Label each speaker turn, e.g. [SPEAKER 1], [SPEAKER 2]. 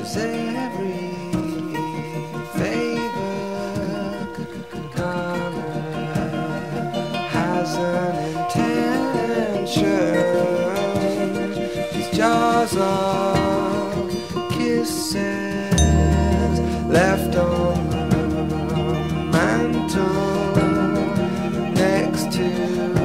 [SPEAKER 1] 'cause every favor Connor has an intention. These jars of kisses left on the mantle next to